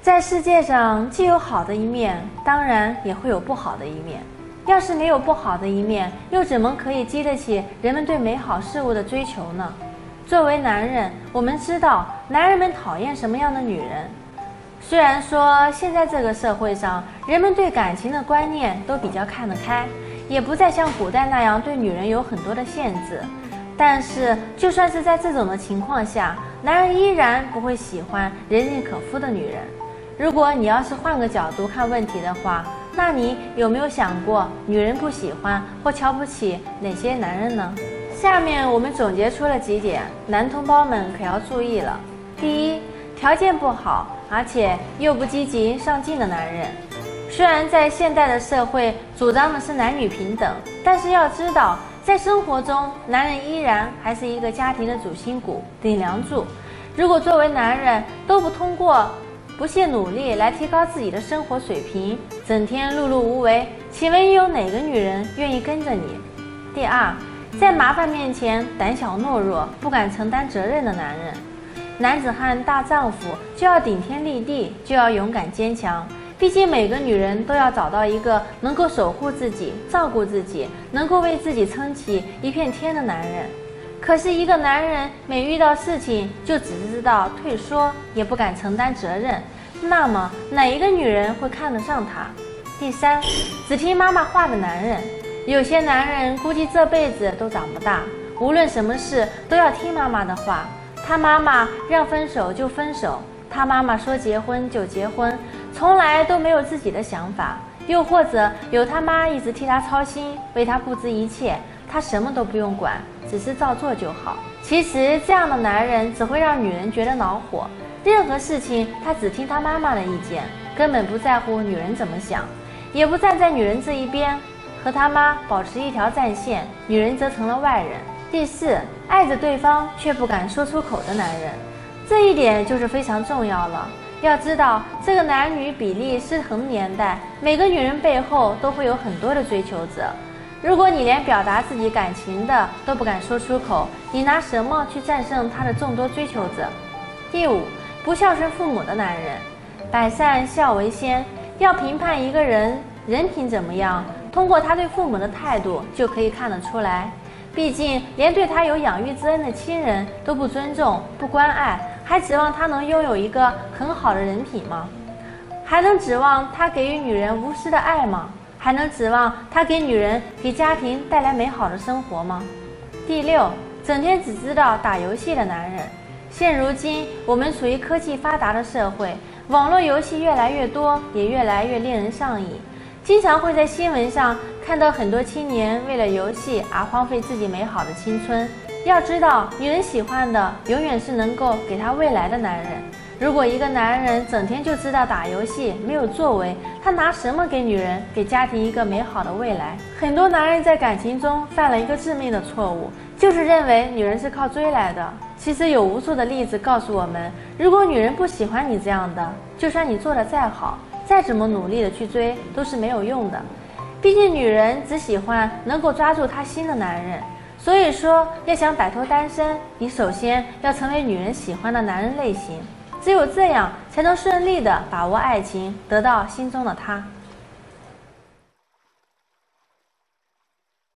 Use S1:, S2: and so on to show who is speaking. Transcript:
S1: 在世界上既有好的一面，当然也会有不好的一面。要是没有不好的一面，又怎么可以激得起人们对美好事物的追求呢？作为男人，我们知道男人们讨厌什么样的女人。虽然说现在这个社会上，人们对感情的观念都比较看得开，也不再像古代那样对女人有很多的限制，但是就算是在这种的情况下，男人依然不会喜欢人人可夫的女人。如果你要是换个角度看问题的话，那你有没有想过女人不喜欢或瞧不起哪些男人呢？下面我们总结出了几点，男同胞们可要注意了。第一，条件不好而且又不积极上进的男人。虽然在现代的社会主张的是男女平等，但是要知道在生活中，男人依然还是一个家庭的主心骨、顶梁柱。如果作为男人都不通过不懈努力来提高自己的生活水平，整天碌碌无为，请问有哪个女人愿意跟着你？第二，在麻烦面前胆小懦弱，不敢承担责任的男人。男子汉大丈夫就要顶天立地，就要勇敢坚强。毕竟每个女人都要找到一个能够守护自己、照顾自己，能够为自己撑起一片天的男人。可是一个男人每遇到事情就只知道退缩，也不敢承担责任，那么哪一个女人会看得上他？第三，只听妈妈话的男人。有些男人估计这辈子都长不大，无论什么事都要听妈妈的话。他妈妈让分手就分手，他妈妈说结婚就结婚，从来都没有自己的想法。又或者有他妈一直替他操心，为他布置一切，他什么都不用管，只是照做就好。其实这样的男人只会让女人觉得恼火，任何事情他只听他妈妈的意见，根本不在乎女人怎么想，也不站在女人这一边，和他妈保持一条战线，女人则成了外人。第四，爱着对方却不敢说出口的男人，这一点就是非常重要了。要知道，这个男女比例失衡年代，每个女人背后都会有很多的追求者。如果你连表达自己感情的都不敢说出口，你拿什么去战胜他的众多追求者？第五，不孝顺父母的男人。百善孝为先，要评判一个人人品怎么样，通过他对父母的态度就可以看得出来。毕竟连对他有养育之恩的亲人都不尊重、不关爱，还指望他能拥有一个很好的人品吗？还能指望他给予女人无私的爱吗？还能指望他给女人、给家庭带来美好的生活吗？第六，整天只知道打游戏的男人。现如今我们处于科技发达的社会，网络游戏越来越多，也越来越令人上瘾。经常会在新闻上看到很多青年为了游戏而荒废自己美好的青春。要知道，女人喜欢的永远是能够给她未来的男人。如果一个男人整天就知道打游戏，没有作为，他拿什么给女人、给家庭一个美好的未来？很多男人在感情中犯了一个致命的错误，就是认为女人是靠追来的。其实有无数的例子告诉我们，如果女人不喜欢你这样的，就算你做得再好，再怎么努力的去追，都是没有用的。毕竟女人只喜欢能够抓住她心的男人。所以说，要想摆脱单身，你首先要成为女人喜欢的男人类型，只有这样才能顺利地把握爱情，得到心中的他。